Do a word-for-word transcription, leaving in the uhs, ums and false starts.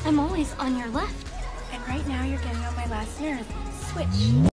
I'm always on your left. And right now you're getting on my last nerve. Switch.